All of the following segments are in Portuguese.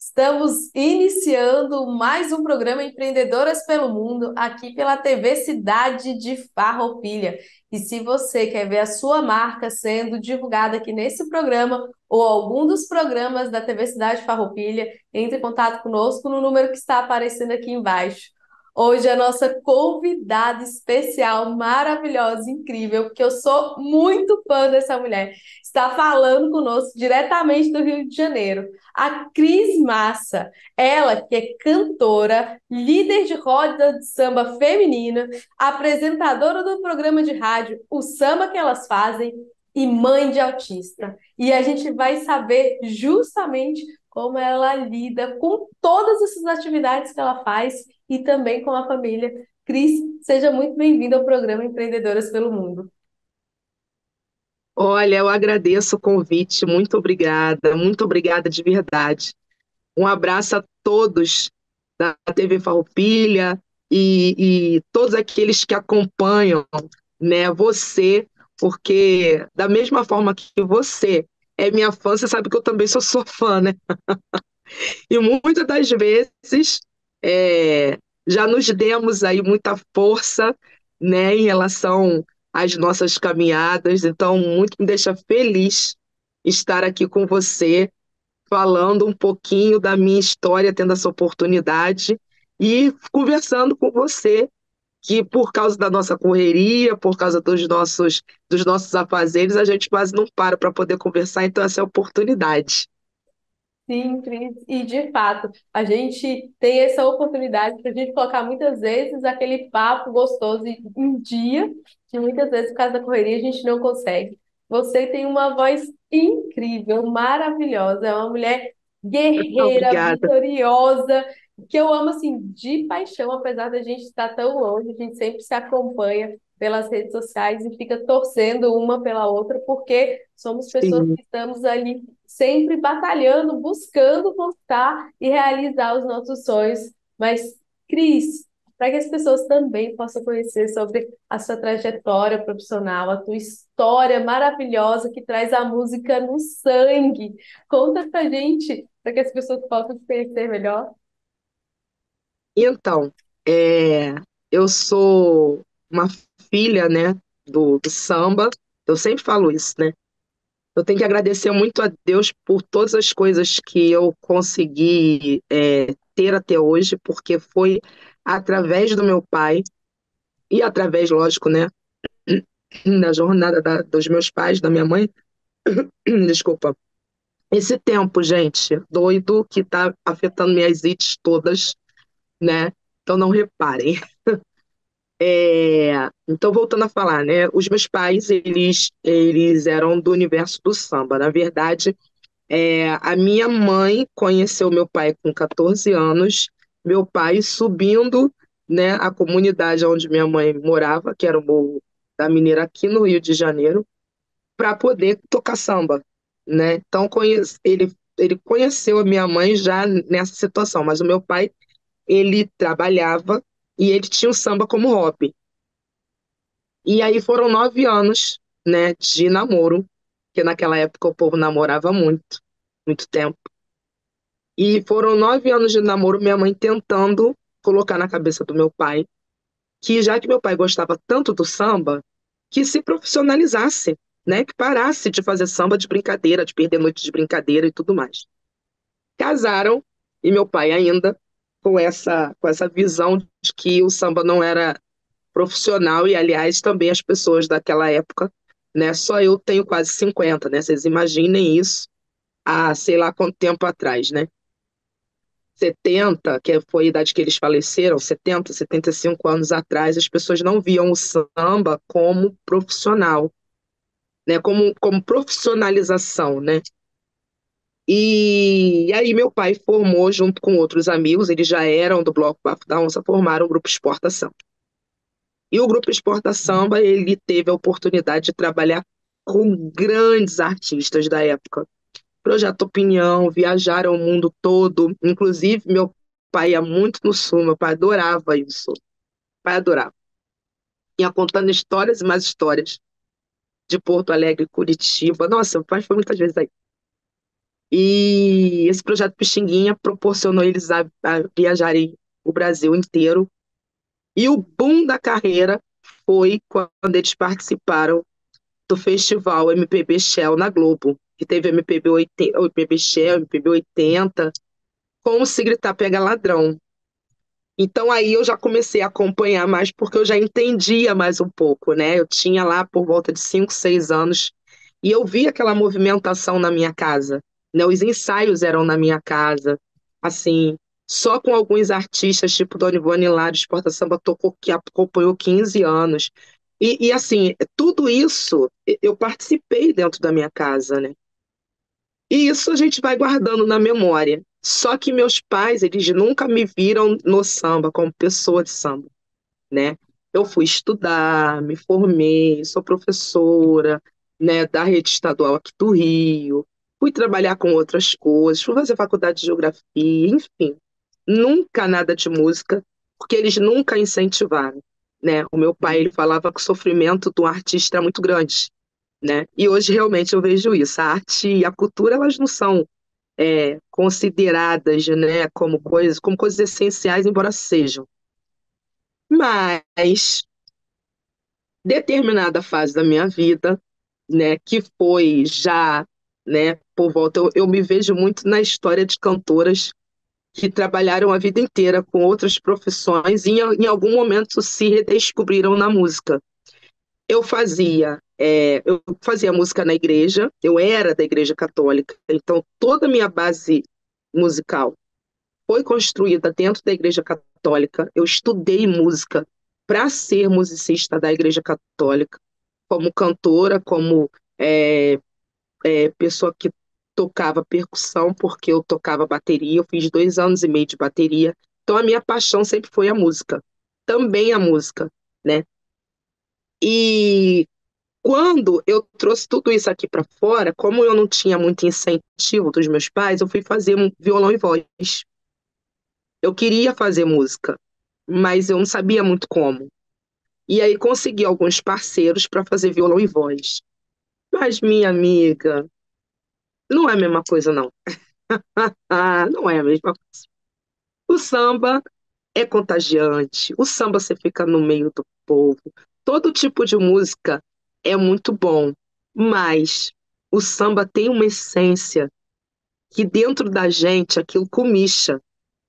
Estamos iniciando mais um programa Empreendedoras pelo Mundo, aqui pela TV Cidade de Farroupilha. E se você quer ver a sua marca sendo divulgada aqui nesse programa ou algum dos programas da TV Cidade de Farroupilha, entre em contato conosco no número que está aparecendo aqui embaixo. Hoje a nossa convidada especial, maravilhosa, incrível, porque eu sou muito fã dessa mulher, está falando conosco diretamente do Rio de Janeiro. A Cris Massa, ela que é cantora, líder de roda de samba feminina, apresentadora do programa de rádio O Samba que Elas Fazem e mãe de autista. E a gente vai saber justamente como ela lida com todas essas atividades que ela faz e também com a família. Cris, seja muito bem-vinda ao programa Empreendedoras pelo Mundo. Olha, eu agradeço o convite, muito obrigada de verdade. Um abraço a todos da TV Farroupilha e todos aqueles que acompanham, né, você, porque da mesma forma que você é minha fã, você sabe que eu também sou sua fã, né? E muitas das vezes é, já nos demos aí muita força, né, em relação às nossas caminhadas. Então, muito me deixa feliz estar aqui com você, falando um pouquinho da minha história, tendo essa oportunidade e conversando com você, que por causa da nossa correria, por causa dos nossos afazeres, a gente quase não para poder conversar, então essa é a oportunidade. Sim, Cris, e de fato, a gente tem essa oportunidade para a gente colocar muitas vezes aquele papo gostoso em dia, que muitas vezes, por causa da correria, a gente não consegue. Você tem uma voz incrível, maravilhosa, é uma mulher guerreira, Obrigada. vitoriosa, que eu amo assim de paixão, apesar da gente estar tão longe, a gente sempre se acompanha pelas redes sociais e fica torcendo uma pela outra, porque somos pessoas Sim. que estamos ali sempre batalhando, buscando conquistar e realizar os nossos sonhos. Mas, Cris, para que as pessoas também possam conhecer sobre a sua trajetória profissional, a tua história maravilhosa que traz a música no sangue. Conta pra gente, para que as pessoas possam te conhecer melhor. Então, é, eu sou uma filha, né, do samba. Eu sempre falo isso, né? Eu tenho que agradecer muito a Deus por todas as coisas que eu consegui ter até hoje, porque foi através do meu pai e através, lógico, né, da jornada dos meus pais, da minha mãe. Desculpa. Esse tempo, gente, doido que tá afetando minhas ites todas, né? Então não reparem. Então, voltando a falar, né? Os meus pais, eles eram do universo do samba. Na verdade, a minha mãe conheceu meu pai com 14 anos, meu pai subindo, né, a comunidade onde minha mãe morava, que era o Morro da Mineira, aqui no Rio de Janeiro, para poder tocar samba, né? Então, ele conheceu a minha mãe já nessa situação, mas o meu pai, ele trabalhava e ele tinha o samba como hobby. E aí foram 9 anos, né, de namoro, porque naquela época o povo namorava muito, muito tempo. E foram 9 anos de namoro, minha mãe tentando colocar na cabeça do meu pai que, já que meu pai gostava tanto do samba, que se profissionalizasse, né, que parasse de fazer samba de brincadeira, de perder noite de brincadeira e tudo mais. Casaram, e meu pai ainda com essa visão de que o samba não era profissional, e aliás também as pessoas daquela época, né? Só eu tenho quase 50, né? Vocês imaginem isso há sei lá quanto tempo atrás, né? 70, que foi a idade que eles faleceram, 70, 75 anos atrás, as pessoas não viam o samba como profissional, né? Como profissionalização, né? E aí meu pai formou junto com outros amigos, eles já eram do Bloco Bafo da Onça, formaram o Grupo Exportação. E o Grupo Exporta Samba, ele teve a oportunidade de trabalhar com grandes artistas da época. Projeto Opinião, viajaram o mundo todo. Inclusive, meu pai ia muito no sul, meu pai adorava isso. Meu pai adorava. Ia contando histórias e mais histórias de Porto Alegre, Curitiba. Nossa, meu pai foi muitas vezes aí. E esse projeto Pixinguinha proporcionou eles a viajarem o Brasil inteiro. E o boom da carreira foi quando eles participaram do festival MPB Shell na Globo, que teve MPB, 80, MPB Shell, MPB 80, com o Se Gritar Pega Ladrão. Então aí eu já comecei a acompanhar mais, porque eu já entendia mais um pouco, né? Eu tinha lá por volta de 5, 6 anos, e eu via aquela movimentação na minha casa, né? Os ensaios eram na minha casa, assim, só com alguns artistas, tipo Dona Ivone lá do Exporta Samba, tocou, que acompanhou 15 anos. E assim, tudo isso eu participei dentro da minha casa, né? E isso a gente vai guardando na memória. Só que meus pais, eles nunca me viram no samba como pessoa de samba, né? Eu fui estudar, me formei, sou professora, né, da rede estadual aqui do Rio, fui trabalhar com outras coisas, fui fazer faculdade de geografia, enfim. Nunca nada de música, porque eles nunca incentivaram, né? O meu pai, ele falava que o sofrimento do artista é muito grande, né? E hoje realmente eu vejo isso. A arte e a cultura, elas não são consideradas, né, como coisas essenciais, embora sejam. Mas determinada fase da minha vida, né, que foi já, né, por volta, eu me vejo muito na história de cantoras que trabalharam a vida inteira com outras profissões e em algum momento se redescobriram na música. Eu fazia música na igreja, eu era da igreja católica, então toda a minha base musical foi construída dentro da igreja católica. Eu estudei música para ser musicista da igreja católica, como cantora, como é, pessoa que tocava percussão, porque eu tocava bateria, eu fiz 2 anos e meio de bateria. Então a minha paixão sempre foi a música, também a música, né? E quando eu trouxe tudo isso aqui para fora, como eu não tinha muito incentivo dos meus pais, eu fui fazer um violão e voz. Eu queria fazer música, mas eu não sabia muito como. E aí consegui alguns parceiros para fazer violão e voz. Mas, minha amiga, não é a mesma coisa, não. Ah, não é a mesma coisa. O samba é contagiante, o samba você fica no meio do povo. Todo tipo de música é muito bom, mas o samba tem uma essência que dentro da gente aquilo comicha.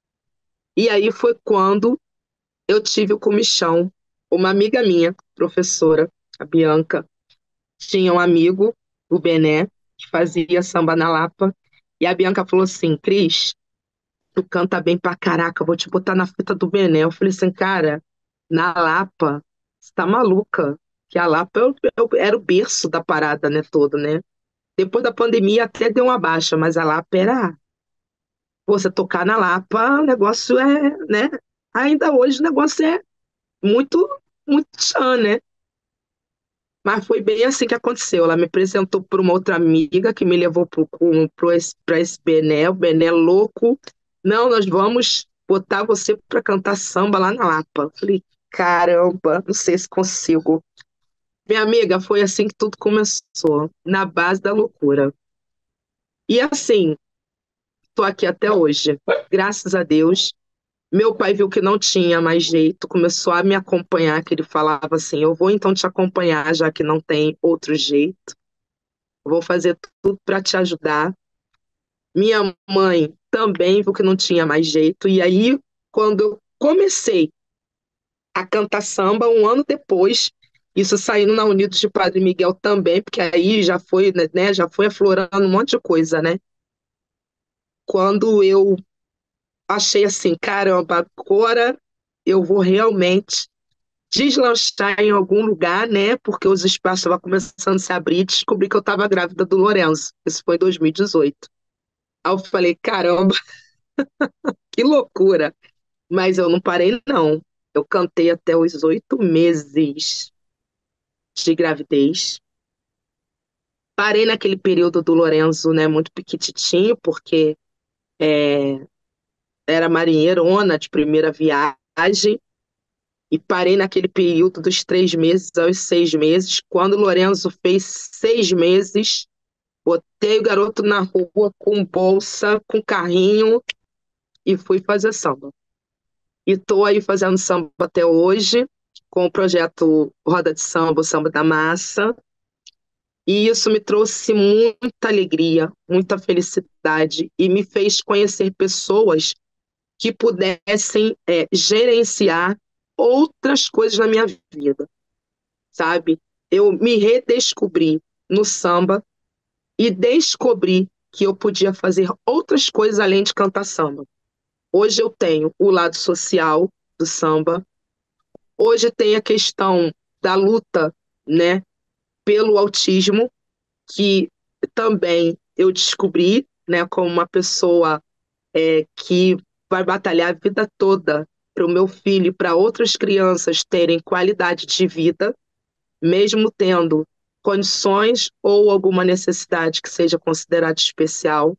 E aí foi quando eu tive o comichão. Uma amiga minha, professora, a Bianca, tinha um amigo, o Bené, que fazia samba na Lapa. E a Bianca falou assim: Cris, tu canta bem pra caraca, vou te botar na fita do Bené. Eu falei assim, cara, na Lapa, você tá maluca? Que a Lapa era o berço da parada, né, toda, né? Depois da pandemia até deu uma baixa, mas a Lapa era. Pô, você tocar na Lapa, o negócio é, né? Ainda hoje o negócio é muito, muito tchan, né? Mas foi bem assim que aconteceu. Ela me apresentou para uma outra amiga que me levou para esse Bené, o Bené louco. Não, nós vamos botar você para cantar samba lá na Lapa. Eu falei, caramba, não sei se consigo. Minha amiga, foi assim que tudo começou, na base da loucura. E assim, tô aqui até hoje, graças a Deus. Meu pai viu que não tinha mais jeito, começou a me acompanhar, que ele falava assim, eu vou então te acompanhar, já que não tem outro jeito. Vou fazer tudo para te ajudar. Minha mãe também viu que não tinha mais jeito. E aí, quando eu comecei a cantar samba, um ano depois, isso saindo na Unidos de Padre Miguel também, porque aí já foi, né, já foi aflorando um monte de coisa, né? Quando eu achei assim, caramba, agora eu vou realmente deslanchar em algum lugar, né? Porque os espaços estavam começando a se abrir e descobri que eu estava grávida do Lourenço. Isso foi em 2018. Aí eu falei, caramba, que loucura. Mas eu não parei, não. Eu cantei até os 8 meses de gravidez. Parei naquele período do Lorenzo, né, muito piquititinho, porque era marinheirona de primeira viagem. E parei naquele período dos 3 meses aos 6 meses. Quando o Lorenzo fez 6 meses, Botei o garoto na rua com bolsa, com carrinho e fui fazer samba. E estou aí fazendo samba até hoje, com o projeto Roda de Samba, o Samba da Massa. E isso me trouxe muita alegria, muita felicidade e me fez conhecer pessoas que pudessem gerenciar outras coisas na minha vida, sabe? Eu me redescobri no samba e descobri que eu podia fazer outras coisas além de cantar samba. Hoje eu tenho o lado social do samba, hoje tem a questão da luta, né, pelo autismo, que também eu descobri, né, como uma pessoa que vai batalhar a vida toda para o meu filho e para outras crianças terem qualidade de vida, mesmo tendo condições ou alguma necessidade que seja considerada especial.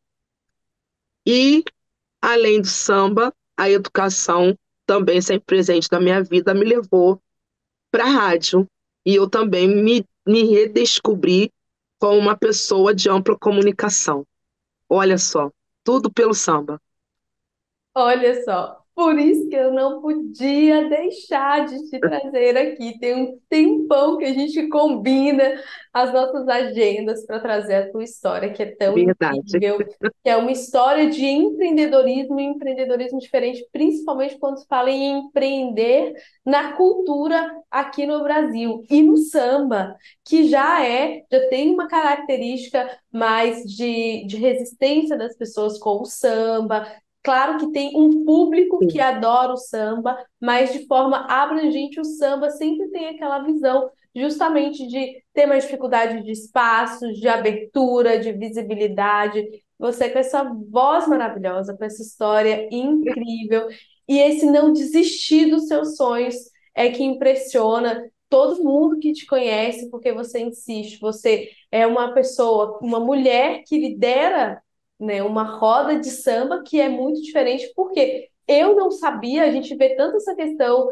E, além do samba, a educação, também sempre presente na minha vida, me levou para a rádio. E eu também me redescobri como uma pessoa de ampla comunicação. Olha só, tudo pelo samba. Olha só, por isso que eu não podia deixar de te trazer aqui. Tem um tempão que a gente combina as nossas agendas para trazer a tua história, que é tão Verdade. incrível, que é uma história de empreendedorismo e empreendedorismo diferente, principalmente quando se fala em empreender na cultura aqui no Brasil e no samba, que já tem uma característica mais de resistência das pessoas com o samba. Claro que tem um público que Sim, adora o samba, mas de forma abrangente o samba sempre tem aquela visão justamente de ter mais dificuldade de espaços, de abertura, de visibilidade. Você com essa voz maravilhosa, com essa história incrível e esse não desistir dos seus sonhos é que impressiona todo mundo que te conhece, porque você insiste, você é uma pessoa, uma mulher que lidera, né, uma roda de samba que é muito diferente, porque eu não sabia, a gente vê tanto essa questão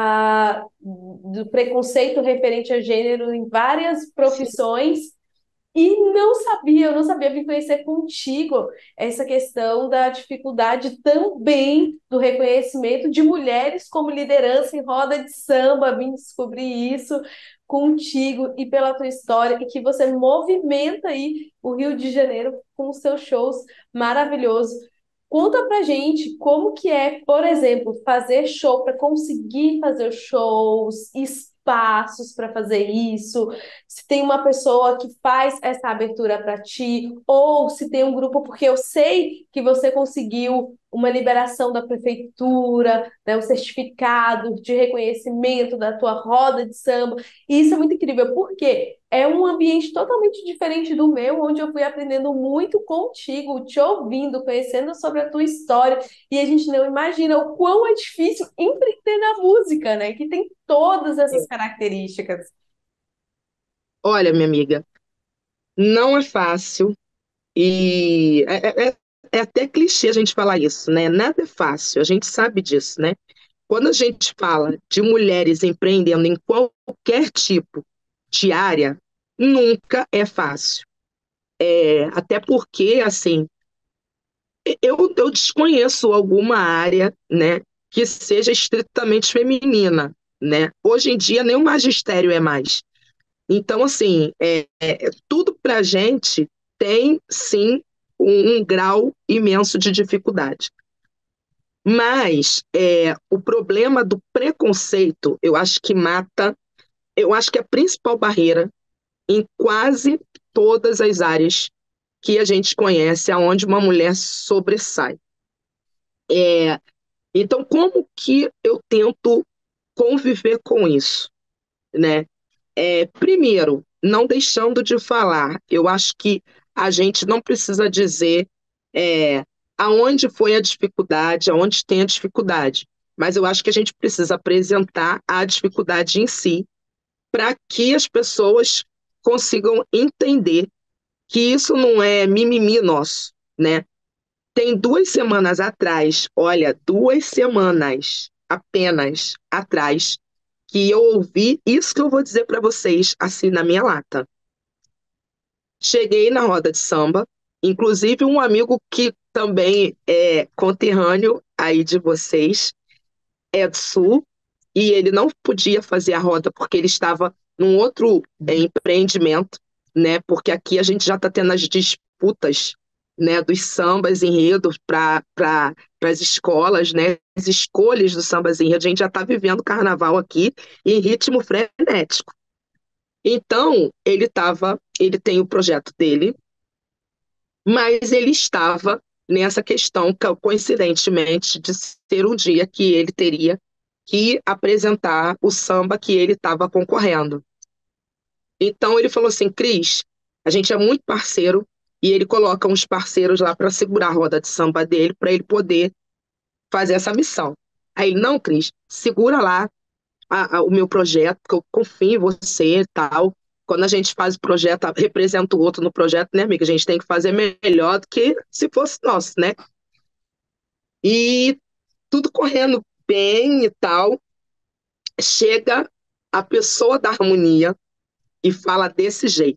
do preconceito referente a gênero em várias sim. profissões, e não sabia, eu não sabia vir conhecer contigo essa questão da dificuldade também do reconhecimento de mulheres como liderança em roda de samba. Vim descobrir isso contigo e pela tua história e que você movimenta aí o Rio de Janeiro com os seus shows maravilhosos. Conta pra gente como que é, por exemplo, fazer show para conseguir fazer os shows, espaços para fazer isso, se tem uma pessoa que faz essa abertura para ti, ou se tem um grupo, porque eu sei que você conseguiu uma liberação da prefeitura, né, um certificado de reconhecimento da tua roda de samba, e isso é muito incrível, porque é um ambiente totalmente diferente do meu, onde eu fui aprendendo muito contigo, te ouvindo, conhecendo sobre a tua história, e a gente não imagina o quão é difícil empreender na música, né? Que tem todas essas características. Olha, minha amiga, não é fácil e é até clichê a gente falar isso, né? Nada é fácil, a gente sabe disso, né? Quando a gente fala de mulheres empreendendo em qualquer tipo de área, nunca é fácil. Até porque, assim, eu desconheço alguma área, né, que seja estritamente feminina, né? Hoje em dia, nem o magistério é mais. Então, assim, tudo para a gente tem, sim, um grau imenso de dificuldade. Mas o problema do preconceito, eu acho que mata, eu acho que é a principal barreira em quase todas as áreas que a gente conhece, aonde uma mulher sobressai. É, então, como que eu tento conviver com isso, né? Primeiro, não deixando de falar, eu acho que a gente não precisa dizer é, aonde foi a dificuldade, aonde tem a dificuldade, mas eu acho que a gente precisa apresentar a dificuldade em si, para que as pessoas consigam entender que isso não é mimimi nosso, né? Tem 2 semanas atrás, olha, 2 semanas apenas atrás, que eu ouvi isso que eu vou dizer para vocês, assim, na minha lata. Cheguei na roda de samba, inclusive um amigo que também é conterrâneo aí de vocês, é do Sul, e ele não podia fazer a roda porque ele estava num outro empreendimento, né? Porque aqui a gente já está tendo as disputas, né, dos sambas enredos para as escolas, né? As escolhas do sambas enredo. A gente já está vivendo carnaval aqui em ritmo frenético. Então, ele tem o projeto dele, mas ele estava nessa questão, coincidentemente, de ser um dia que ele teria que apresentar o samba que ele estava concorrendo. Então ele falou assim, Cris, a gente é muito parceiro e ele coloca uns parceiros lá para segurar a roda de samba dele, para ele poder fazer essa missão. Aí ele, não, Cris, segura lá o meu projeto, porque eu confio em você e tal. Quando a gente faz o projeto, representa o outro no projeto, né, amiga? A gente tem que fazer melhor do que se fosse nosso, né? E tudo correndo bem e tal. Chega a pessoa da harmonia e fala desse jeito.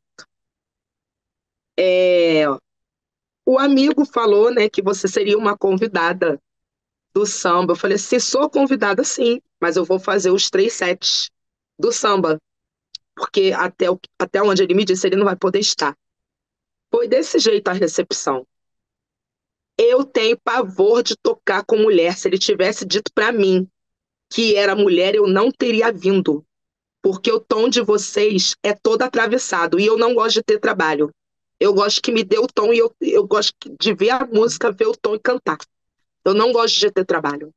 O amigo falou, né, que você seria uma convidada do samba. Eu falei assim, sou convidada sim, mas eu vou fazer os 3 sets do samba, porque até onde ele me disse, ele não vai poder estar. Foi desse jeito a recepção. Eu tenho pavor de tocar com mulher. Se ele tivesse dito para mim que era mulher, eu não teria vindo, porque o tom de vocês é todo atravessado e eu não gosto de ter trabalho. Eu gosto que me dê o tom e eu gosto de ver a música, ver o tom e cantar. Eu não gosto de ter trabalho.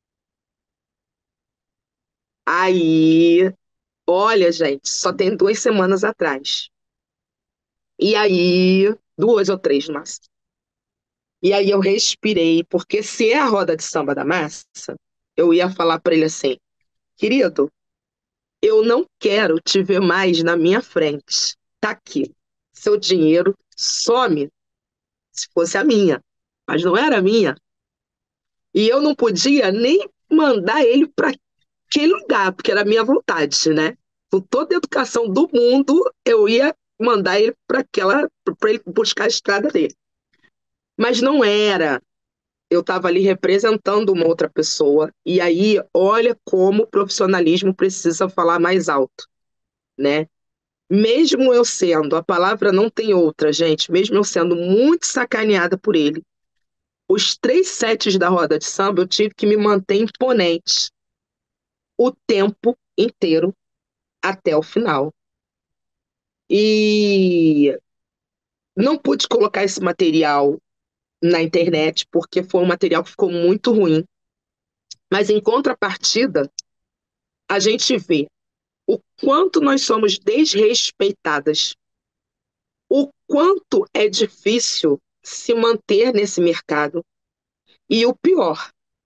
Aí, olha, gente, só tem 2 semanas atrás. E aí, 2 ou 3, mas. E aí eu respirei, porque se é a roda de samba da massa, eu ia falar para ele assim, querido, eu não quero te ver mais na minha frente. Tá aqui. Seu dinheiro some se fosse a minha. Mas não era a minha. E eu não podia nem mandar ele para aquele lugar, porque era a minha vontade, né? Com toda a educação do mundo, eu ia mandar ele para ele buscar a estrada dele. Mas não era. Eu estava ali representando uma outra pessoa. E aí, olha como o profissionalismo precisa falar mais alto, né? Mesmo eu sendo, a palavra não tem outra, gente, mesmo eu sendo muito sacaneada por ele, os 3 sets da roda de samba eu tive que me manter imponente o tempo inteiro até o final. E não pude colocar esse material na internet porque foi um material que ficou muito ruim. Mas em contrapartida, a gente vê o quanto nós somos desrespeitadas, o quanto é difícil se manter nesse mercado e o pior,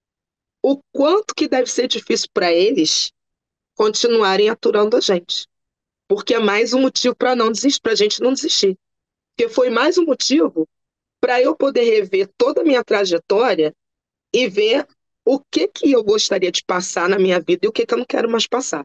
o quanto que deve ser difícil para eles continuarem aturando a gente. Porque é mais um motivo para não desistir, para a gente não desistir. Porque foi mais um motivo para eu poder rever toda a minha trajetória e ver o que que eu gostaria de passar na minha vida e o que que eu não quero mais passar,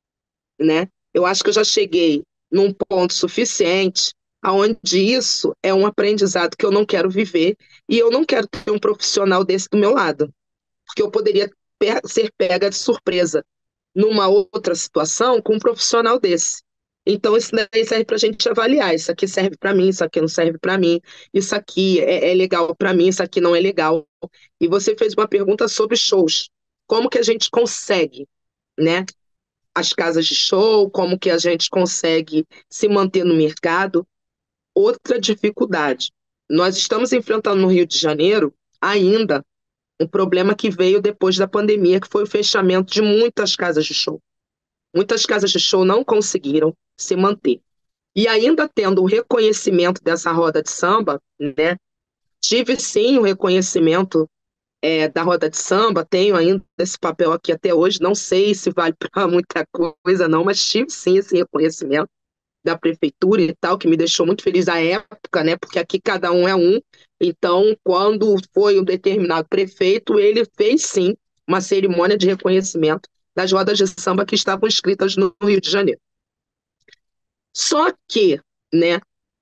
né? Eu acho que eu já cheguei num ponto suficiente aonde isso é um aprendizado que eu não quero viver e eu não quero ter um profissional desse do meu lado, porque eu poderia ser pega de surpresa numa outra situação com um profissional desse. Então, isso daí serve para a gente avaliar. Isso aqui serve para mim, isso aqui não serve para mim, isso aqui é legal para mim, isso aqui não é legal. E você fez uma pergunta sobre shows. Como que a gente consegue, né? As casas de show, como que a gente consegue se manter no mercado. Outra dificuldade. Nós estamos enfrentando no Rio de Janeiro ainda um problema que veio depois da pandemia, que foi o fechamento de muitas casas de show. Muitas casas de show não conseguiram se manter. E ainda tendo o reconhecimento dessa roda de samba, né? Tive sim o reconhecimento da roda de samba, tenho ainda esse papel aqui até hoje, não sei se vale para muita coisa não, mas tive sim esse reconhecimento da prefeitura e tal, que me deixou muito feliz à época, né? Porque aqui cada um é um. Então, quando foi um determinado prefeito, ele fez sim uma cerimônia de reconhecimento das rodas de samba que estavam inscritas no Rio de Janeiro. Só que, né,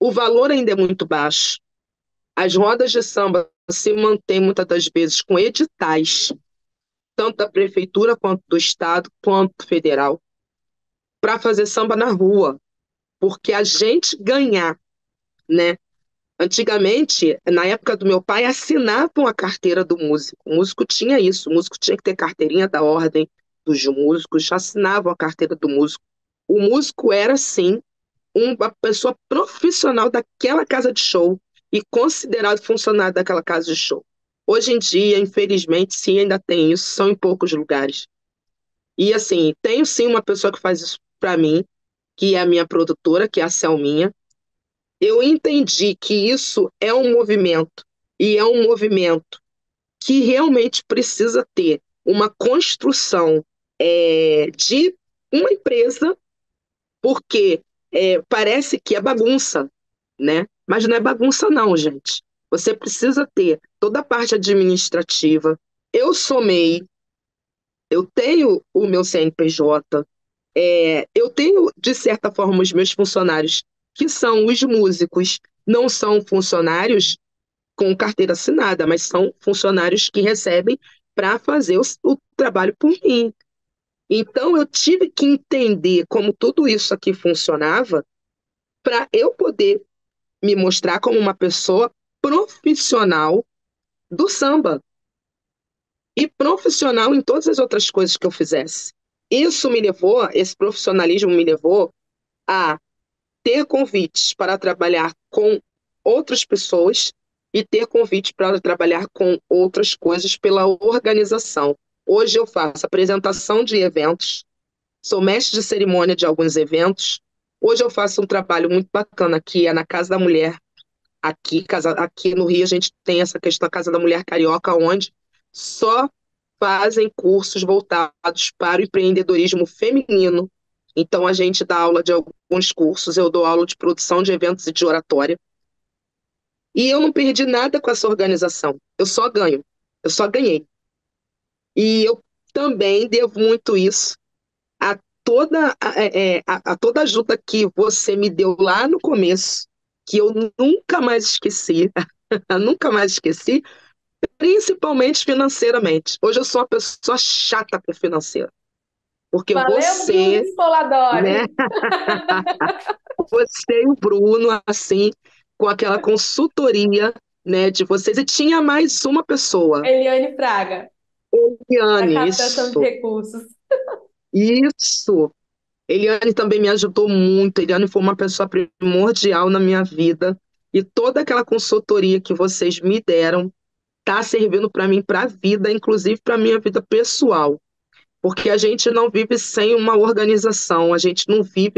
o valor ainda é muito baixo. As rodas de samba se mantêm muitas das vezes com editais, tanto da prefeitura quanto do estado, quanto federal, para fazer samba na rua, porque a gente ganhar, né? Antigamente, na época do meu pai, assinavam a carteira do músico. O músico tinha isso, o músico tinha que ter carteirinha da ordem dos músicos, assinavam a carteira do músico. O músico era, sim, uma pessoa profissional daquela casa de show e considerado funcionário daquela casa de show. Hoje em dia, infelizmente, sim, ainda tem isso, são em poucos lugares. E assim, tenho sim uma pessoa que faz isso para mim, que é a minha produtora, que é a Selminha. Eu entendi que isso é um movimento, e é um movimento que realmente precisa ter uma construção de uma empresa, porque parece que é bagunça, né? Mas não é bagunça não, gente. Você precisa ter toda a parte administrativa. Eu sou MEI, eu tenho o meu CNPJ, eu tenho, de certa forma, os meus funcionários, que são os músicos, não são funcionários com carteira assinada, mas são funcionários que recebem para fazer o trabalho por mim. Então, eu tive que entender como tudo isso aqui funcionava para eu poder me mostrar como uma pessoa profissional do samba e profissional em todas as outras coisas que eu fizesse. Esse profissionalismo me levou a ter convites para trabalhar com outras pessoas e ter convites para trabalhar com outras coisas pela organização. Hoje eu faço apresentação de eventos, sou mestre de cerimônia de alguns eventos. Hoje eu faço um trabalho muito bacana que é na Casa da Mulher. Aqui no Rio a gente tem essa questão da Casa da Mulher Carioca, onde só fazem cursos voltados para o empreendedorismo feminino. Então a gente dá aula de alguns cursos, eu dou aula de produção de eventos e de oratória. E eu não perdi nada com essa organização. Eu só ganho. Eu só ganhei. E eu também devo muito isso a a toda a ajuda que você me deu lá no começo, que eu nunca mais esqueci, nunca mais esqueci, principalmente financeiramente. Hoje eu sou uma pessoa chata com financeiro, porque Valeu, Bruno você, né, Spoladori. você e o Bruno, assim, com aquela consultoria, né, de vocês, e tinha mais uma pessoa, Eliane Fraga, da Eliane, captação de isso, recursos. isso. Eliane também me ajudou muito. Eliane foi uma pessoa primordial na minha vida. E toda aquela consultoria que vocês me deram está servindo para mim, para a vida, inclusive para a minha vida pessoal. Porque a gente não vive sem uma organização, a gente não vive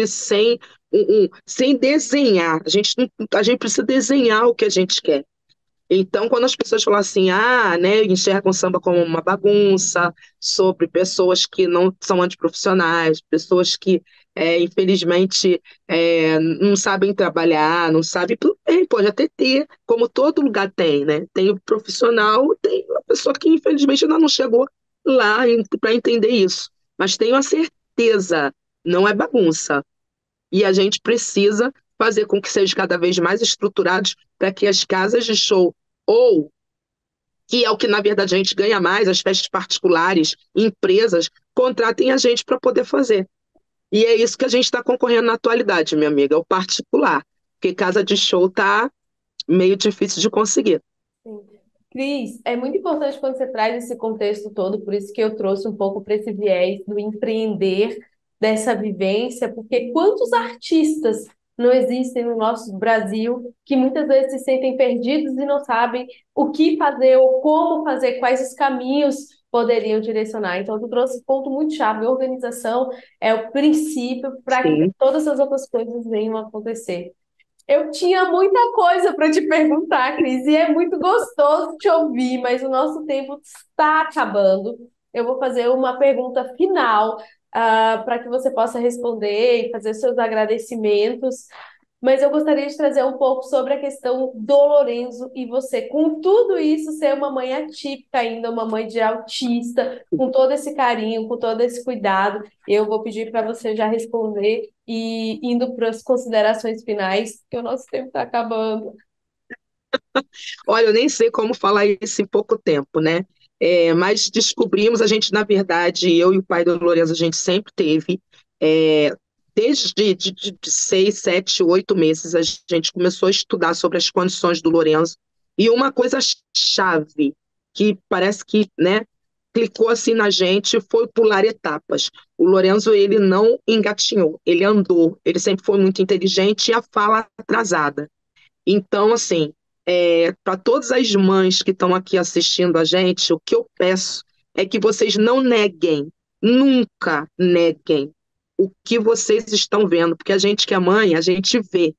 sem desenhar. A gente precisa desenhar o que a gente quer. Então, quando as pessoas falam assim, né, enxergam o samba como uma bagunça, sobre pessoas que não são antiprofissionais, pessoas que, infelizmente, não sabem trabalhar, não sabem, tudo bem, pode até ter, como todo lugar tem, né? Tem o profissional, tem a pessoa que, infelizmente, ainda não chegou lá para entender isso. Mas tenho a certeza, não é bagunça. E a gente precisa fazer com que seja cada vez mais estruturados para que as casas de show, ou que é o que na verdade a gente ganha mais, as festas particulares, empresas, contratem a gente para poder fazer. E é isso que a gente está concorrendo na atualidade, minha amiga, é o particular. Porque casa de show tá meio difícil de conseguir. Sim. Cris, é muito importante quando você traz esse contexto todo, por isso que eu trouxe um pouco para esse viés do empreender, dessa vivência, porque quantos artistas não existem no nosso Brasil que muitas vezes se sentem perdidos e não sabem o que fazer ou como fazer, quais os caminhos poderiam direcionar. Então, tu trouxe um ponto muito chave, organização é o princípio para que Sim. todas as outras coisas venham a acontecer. Eu tinha muita coisa para te perguntar, Cris, e é muito gostoso te ouvir, mas o nosso tempo está acabando. Eu vou fazer uma pergunta final, para que você possa responder e fazer seus agradecimentos. Mas eu gostaria de trazer um pouco sobre a questão do Lorenzo e você, com tudo isso, ser uma mãe atípica ainda, uma mãe de autista, com todo esse carinho, com todo esse cuidado. Eu vou pedir para você já responder e indo para as considerações finais, que o nosso tempo está acabando. Olha, eu nem sei como falar isso em pouco tempo, né? Mas descobrimos, a gente, na verdade, eu e o pai do Lourenço, a gente sempre teve, é, desde de 6, 7, 8 meses, a gente começou a estudar sobre as condições do Lourenço, e uma coisa chave, que parece que, né, clicou assim na gente, foi pular etapas. O Lourenço, ele não engatinhou, ele andou, ele sempre foi muito inteligente e a fala atrasada. Então, assim, para todas as mães que estão aqui assistindo a gente, o que eu peço é que vocês não neguem, nunca neguem o que vocês estão vendo, porque a gente que é mãe, a gente vê.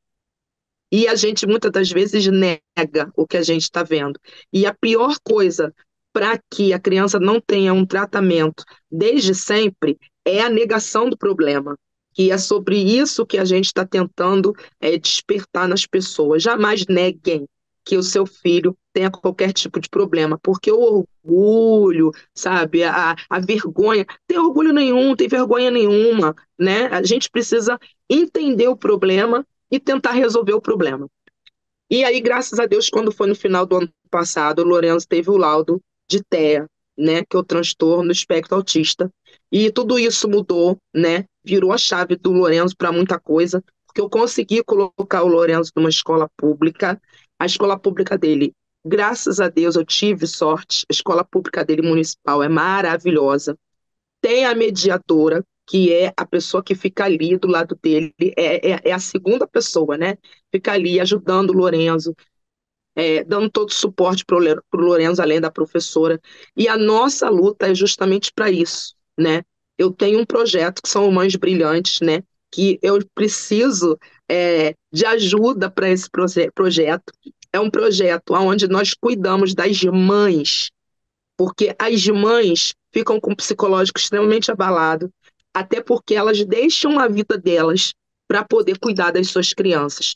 E a gente muitas das vezes nega o que a gente está vendo. E a pior coisa para que a criança não tenha um tratamento desde sempre é a negação do problema. E é sobre isso que a gente está tentando despertar nas pessoas. Jamais neguem que o seu filho tenha qualquer tipo de problema, porque o orgulho, sabe, a vergonha, tem orgulho nenhum, tem vergonha nenhuma, né? A gente precisa entender o problema e tentar resolver o problema. E aí, graças a Deus, quando foi no final do ano passado, o Lourenço teve o laudo de TEA, né, que é o transtorno do espectro autista. E tudo isso mudou, né? Virou a chave do Lourenço para muita coisa, porque eu consegui colocar o Lourenço numa escola pública. A escola pública dele, graças a Deus, eu tive sorte. A escola pública dele municipal é maravilhosa. Tem a mediadora, que é a pessoa que fica ali do lado dele, é a segunda pessoa, né? Fica ali ajudando o Lorenzo, dando todo o suporte para o Lorenzo, além da professora. E a nossa luta é justamente para isso, né? Eu tenho um projeto que são Mães Brilhantes, né? Que eu preciso de ajuda para esse projeto. É um projeto onde nós cuidamos das mães, porque as mães ficam com o psicológico extremamente abalado, até porque elas deixam a vida delas para poder cuidar das suas crianças.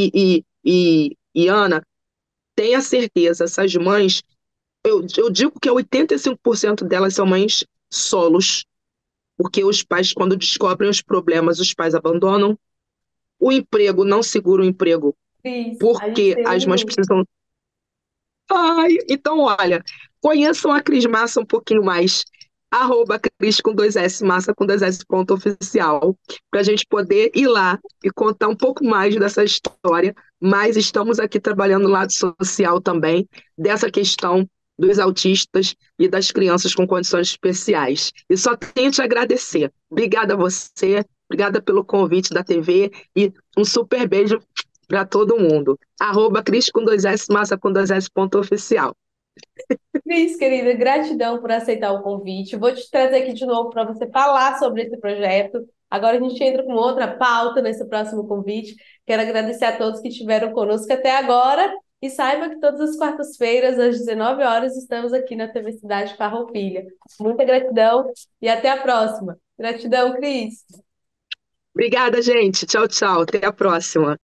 Ana, tenha certeza, essas mães, eu digo que 85% delas são mães solos, porque os pais, quando descobrem os problemas, os pais abandonam. O emprego não segura o emprego, Cris, a gente porque tem um as mães minuto. precisam. Ai, então, olha, conheçam a Cris Massa um pouquinho mais. Cris com dois S, Massa com dois S, ponto oficial, para a gente poder ir lá e contar um pouco mais dessa história. Mas estamos aqui trabalhando no lado social também, dessa questão dos autistas e das crianças com condições especiais. E só tenho te agradecer. Obrigada a você, obrigada pelo convite da TV e um super beijo para todo mundo. Cris com dois S, Massa com dois S, ponto oficial. Cris, querida, gratidão por aceitar o convite. Vou te trazer aqui de novo para você falar sobre esse projeto. Agora a gente entra com outra pauta nesse próximo convite. Quero agradecer a todos que estiveram conosco até agora e saiba que todas as quartas-feiras, às 19 horas, estamos aqui na TV Cidade Farroupilha. Muita gratidão e até a próxima. Gratidão, Cris. Obrigada, gente. Tchau, tchau. Até a próxima.